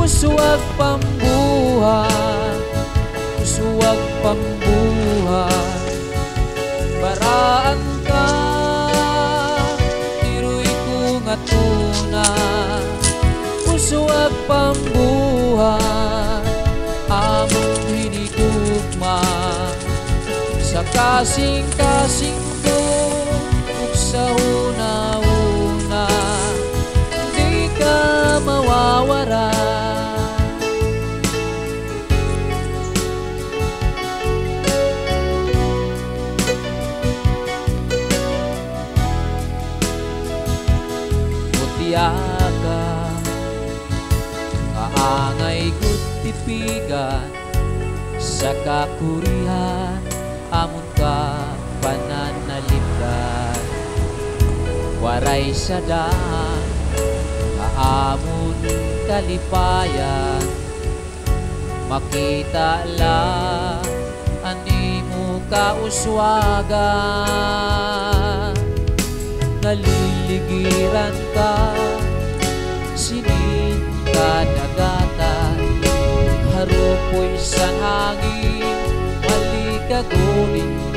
Pusuwag pambuhat, pusuwag pambuhat. Baraan ka, tiruy ko nga tuna. Pusuwag pambuhat, among hinigugma. Sa kasing-kasing ko, ug sa una-una, di ka mawawara. Mutiaga, kaangay ko't tipigan, sa kakurihan, amon ka pananalitan. Waray sa daan, kaamon kalipayan. Makita lang, animo kauswagan. Naliligiran ka, sining kadagatan. Harupoy sa hangin, malikagunin